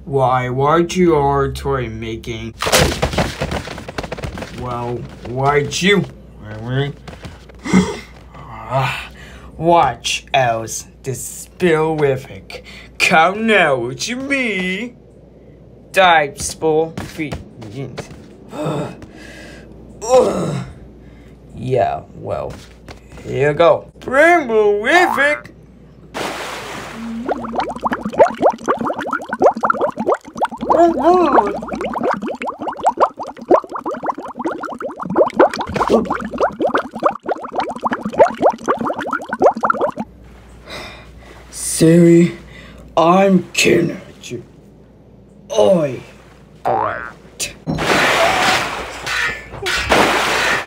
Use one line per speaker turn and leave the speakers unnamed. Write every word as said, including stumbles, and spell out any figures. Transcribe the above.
Why, what you are toy making? Well, why'd you? Watch else, this spillrific come now to me. Dive spore feet. Yeah, well, here you go. Rainbowific. Siri, I'm killing you. Oi.